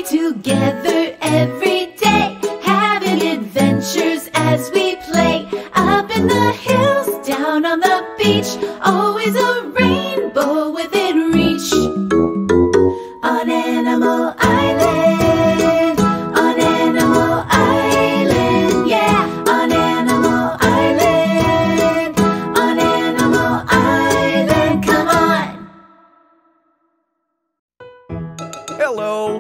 we together every day, having adventures as we play. Up in the hills, down on the beach, always a rainbow within reach. On Animal Island, on Animal Island, yeah. On Animal Island, on Animal Island, come on. Hello.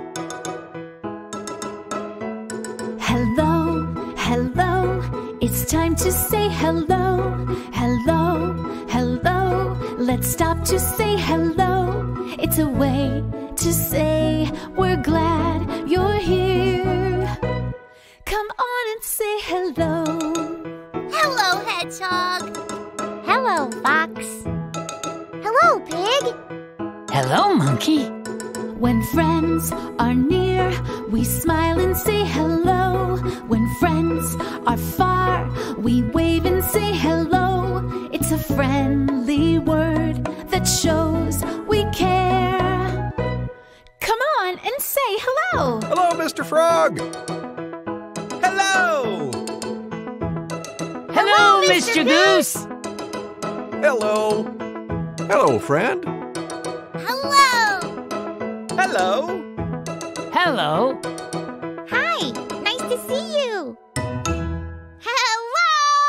Hello, hello, it's time to say hello. Hello, hello, let's stop to say hello. It's a way to say we're glad you're here. Come on and say hello. Hello, Hedgehog. Hello, Fox. Hello, Pig. Hello, Monkey. When friends are near, we smile and say hello. When friends are far, we wave and say hello. It's a friendly word that shows we care. Come on and say hello. Hello, Mr. Frog. Hello. Hello, Mr. Goose. Hello. Hello, friend. Hello. Hello. Hello. Hi, nice to see you. Hello.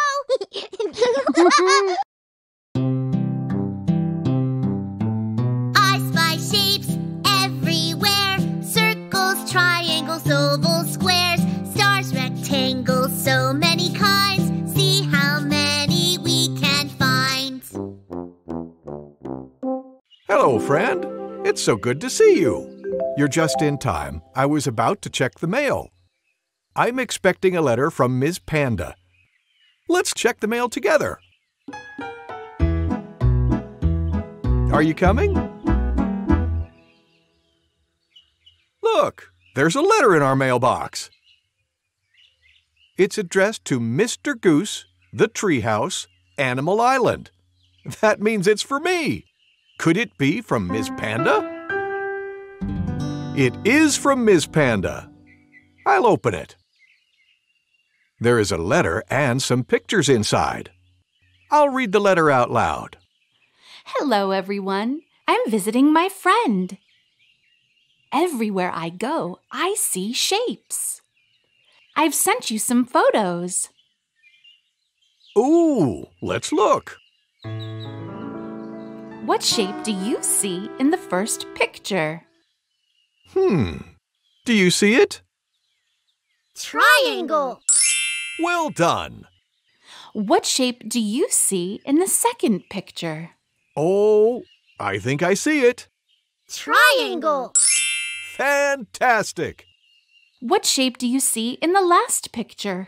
I spy shapes everywhere. Circles, triangles, ovals, squares, stars, rectangles, so many kinds. See how many we can find. Hello, friend. It's so good to see you. You're just in time. I was about to check the mail. I'm expecting a letter from Ms. Panda. Let's check the mail together. Are you coming? Look, there's a letter in our mailbox. It's addressed to Mr. Goose, the Treehouse, Animal Island. That means it's for me. Could it be from Ms. Panda? It is from Ms. Panda. I'll open it. There is a letter and some pictures inside. I'll read the letter out loud. Hello, everyone. I'm visiting my friend. Everywhere I go, I see shapes. I've sent you some photos. Ooh, let's look. What shape do you see in the first picture? Do you see it? Triangle. Well done. What shape do you see in the second picture? Oh, I think I see it. Triangle. Fantastic. What shape do you see in the last picture?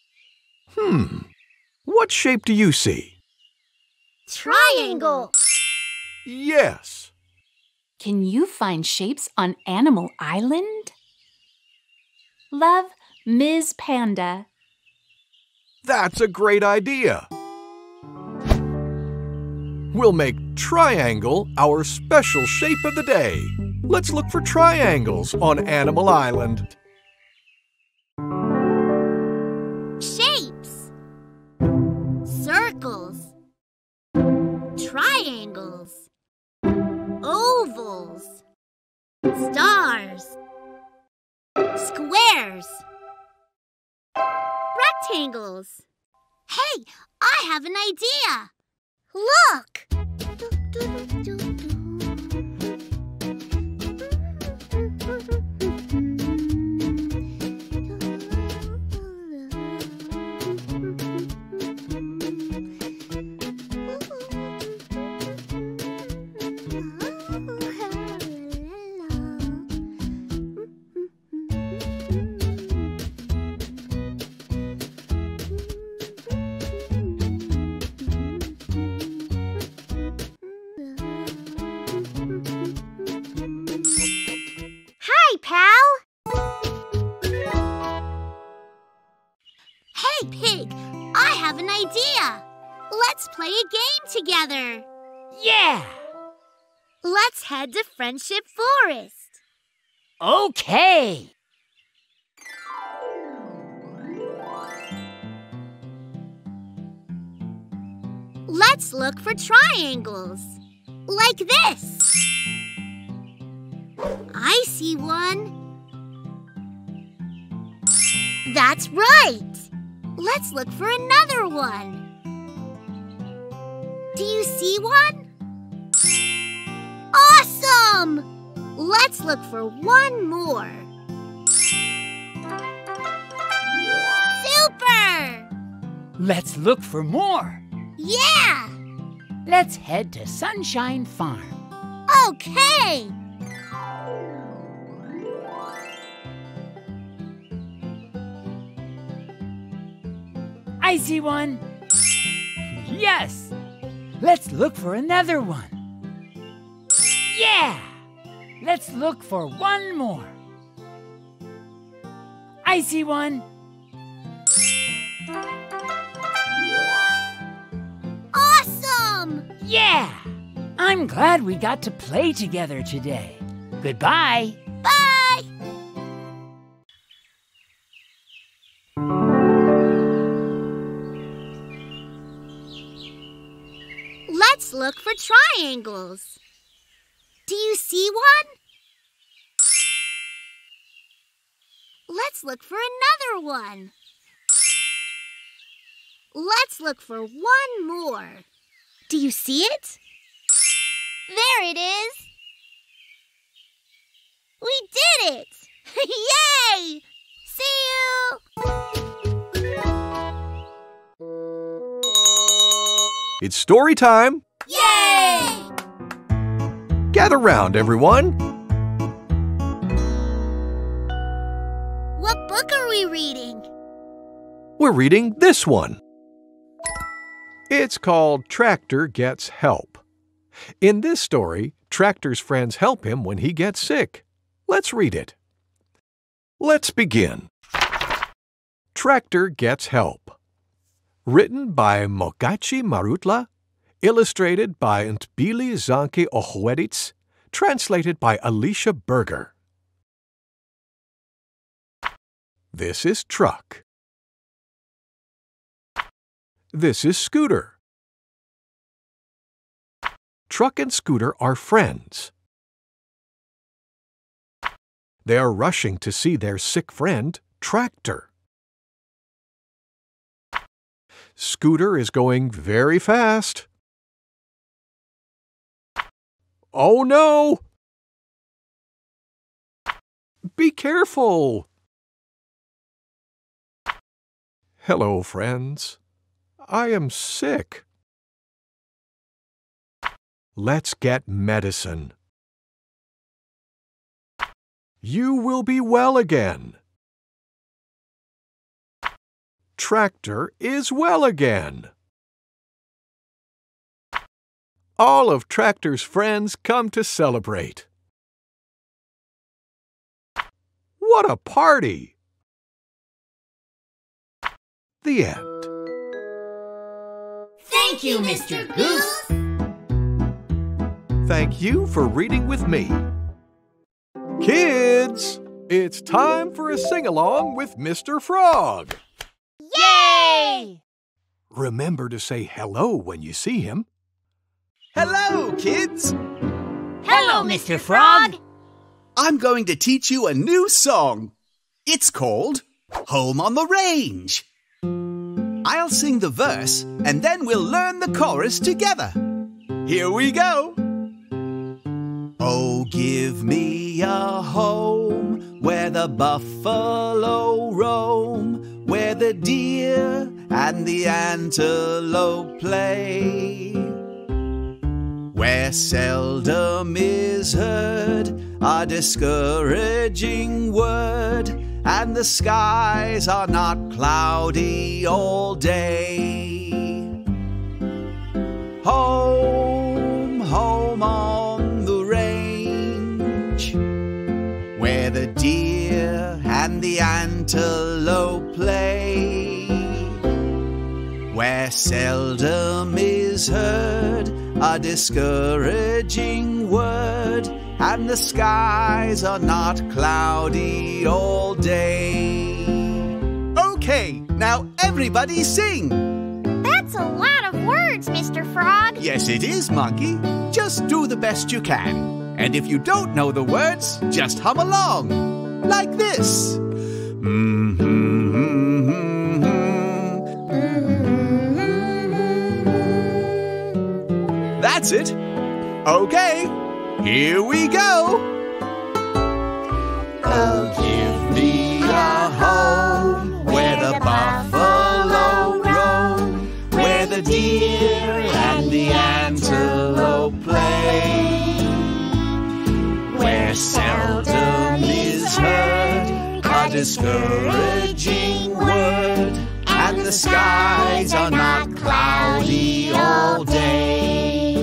What shape do you see? Triangle. Yes. Can you find shapes on Animal Island? Love, Ms. Panda. That's a great idea. We'll make triangle our special shape of the day. Let's look for triangles on Animal Island. Shapes. Circles. Triangles. Ovals. Stars. Squares. Rectangles. Hey, I have an idea. Look! Hey, Pig, I have an idea. Let's play a game together. Yeah! Let's head to Friendship Forest. Okay. Let's look for triangles. Like this. I see one. That's right. Let's look for another one. Do you see one? Awesome! Let's look for one more. Super! Let's look for more. Yeah! Let's head to Sunshine Farm. Okay! I see one. Yes. Let's look for another one. Yeah. Let's look for one more. I see one. Awesome! Yeah. I'm glad we got to play together today. Goodbye. Bye! Let's look for triangles. Do you see one? Let's look for another one. Let's look for one more. Do you see it? There it is. We did it! Yay! See you! It's story time. Yay! Gather round, everyone. What book are we reading? We're reading this one. It's called Tractor Gets Help. In this story, Tractor's friends help him when he gets sick. Let's read it. Let's begin. Tractor Gets Help. Written by Mogachi Marutla, illustrated by Ntbili Zanke Ochwedits, translated by Alicia Berger. This is Truck. This is Scooter. Truck and Scooter are friends. They are rushing to see their sick friend, Tractor. Scooter is going very fast. Oh no! Be careful! Hello, friends. I am sick. Let's get medicine. You will be well again. Tractor is well again. All of Tractor's friends come to celebrate. What a party! The end. Thank you, Mr. Goose. Thank you for reading with me. Kids, it's time for a sing-along with Mr. Frog. Yay! Remember to say hello when you see him. Hello, kids! Hello, Mr. Frog. I'm going to teach you a new song. It's called Home on the Range. I'll sing the verse and then we'll learn the chorus together. Here we go. Oh, give me a home where the buffalo roam, where the deer and the antelope play, where seldom is heard a discouraging word, and the skies are not cloudy all day. Home, home on the range, where the deer and the antelope play, where seldom is heard a discouraging word, and the skies are not cloudy all day. Okay, now everybody sing. That's a lot of words, Mr. Frog. Yes, it is, Monkey. Just do the best you can. And if you don't know the words, just hum along. Like this. That's it. Okay, here we go. Oh, give me a home where the buffalo roam, where the deer and the antelope play, where seldom is heard a discouraging word, and the skies are not cloudy all day.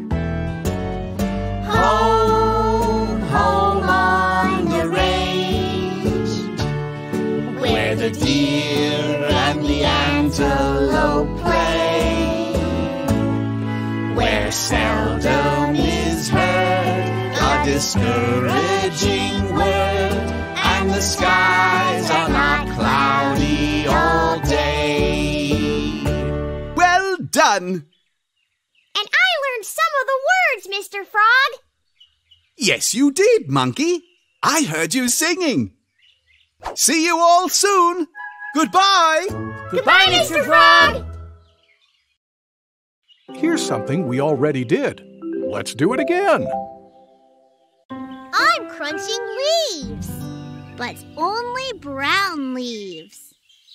Home, home on the range, where the deer and the antelope play, where seldom is heard a discouraging word, and the skies are not cloudy all day. Well done! And I learned some of the words, Mr. Frog. Yes, you did, Monkey. I heard you singing. See you all soon. Goodbye. Goodbye, Mr. Frog! Here's something we already did. Let's do it again. I'm crunching leaves, but only brown leaves.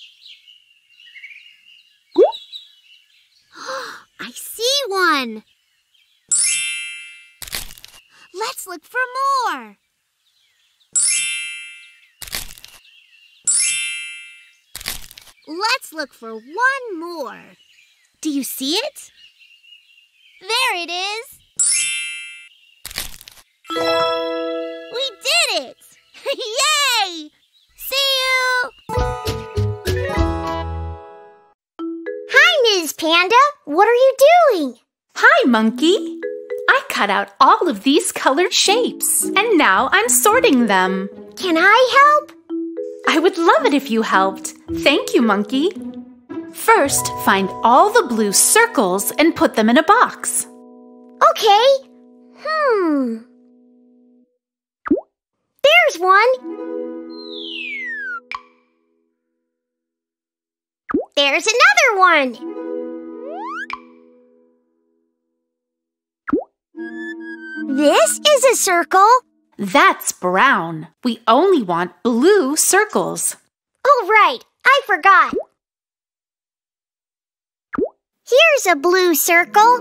I see one. Let's look for more. Let's look for one more. Do you see it? There it is. We did it! Yay! See you! Hi, Ms. Panda. What are you doing? Hi, Monkey. I cut out all of these colored shapes, and now I'm sorting them. Can I help? I would love it if you helped. Thank you, Monkey. First, find all the blue circles and put them in a box. Okay. There's one. There's another one. This is a circle. That's brown. We only want blue circles. Oh, right. I forgot. Here's a blue circle.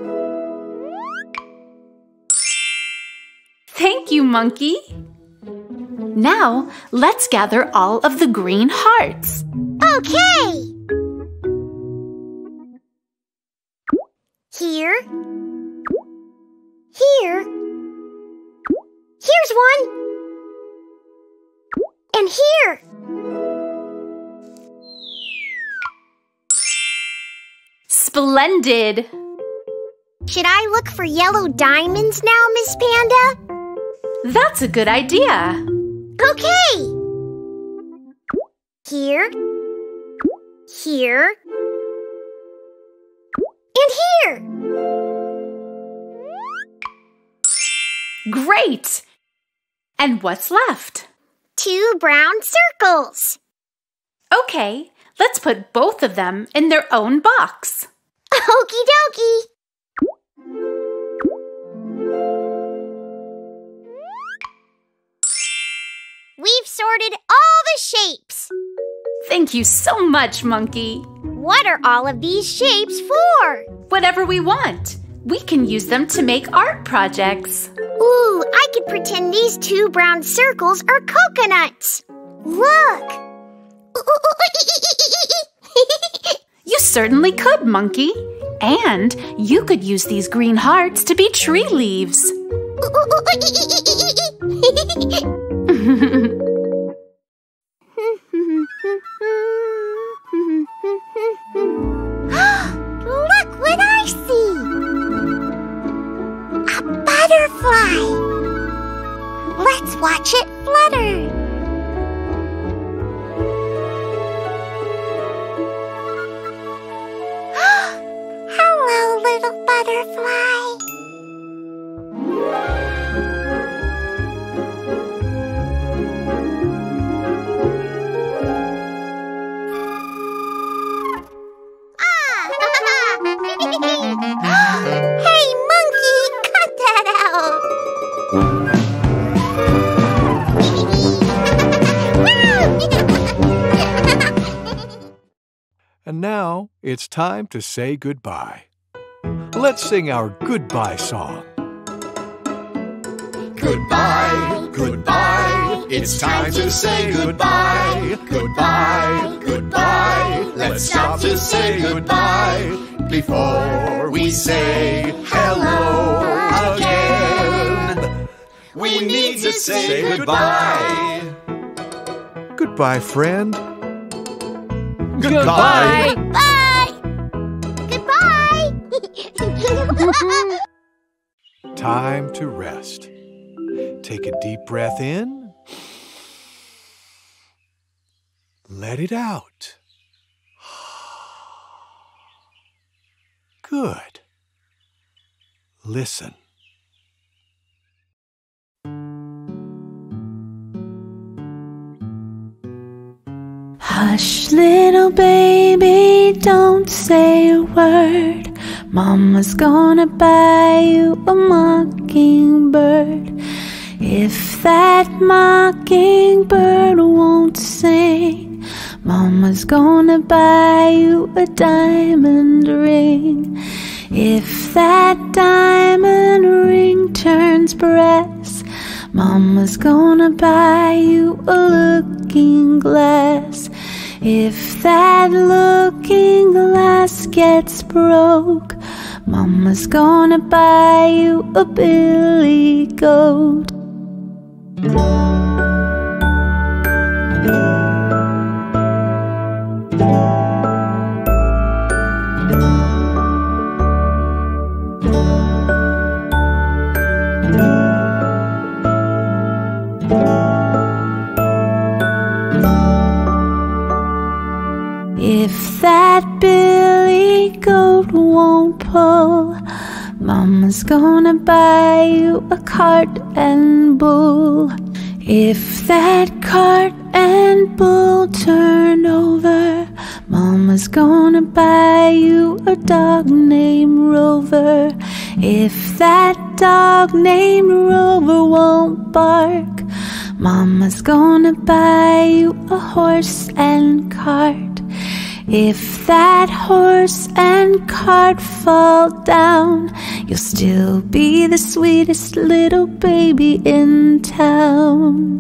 Thank you, Monkey. Now, let's gather all of the green hearts. Okay. Here. Here. Here's one. And here. Splendid! Should I look for yellow diamonds now, Miss Panda? That's a good idea. Okay. Here. Here. And here. Great! And what's left? 2 brown circles. Okay, let's put both of them in their own box. Okie dokie. We've sorted all the shapes. Thank you so much, Monkey. What are all of these shapes for? Whatever we want. We can use them to make art projects. Ooh, I could pretend these 2 brown circles are coconuts. Look! You certainly could, Monkey. And you could use these green hearts to be tree leaves. Look what I see! A butterfly! Let's watch it flutter. Hello, little butterfly. Hey, monkey, cut that out. And now it's time to say goodbye. Let's sing our goodbye song. Goodbye, goodbye, it's time to say goodbye. Goodbye, goodbye, let's stop to say goodbye before we say hello again. We need to say goodbye. Goodbye, friend. Goodbye. Bye. Goodbye. Time to rest. Take a deep breath in. Let it out. Good. Listen. Hush, little baby, don't say a word. Mama's gonna buy you a mockingbird. If that mockingbird won't sing, Mama's gonna buy you a diamond ring. If that diamond ring turns brass, Mama's gonna buy you a looking glass. If that looking glass gets broke, Mama's gonna buy you a billy goat. If that billy goat won't pull, Mama's gonna buy you a cart and bull. If that cart and bull turn over, Mama's gonna buy you a dog named Rover. If that dog named Rover won't bark, Mama's gonna buy you a horse and cart. If that horse and cart fall down, you'll still be the sweetest little baby in town.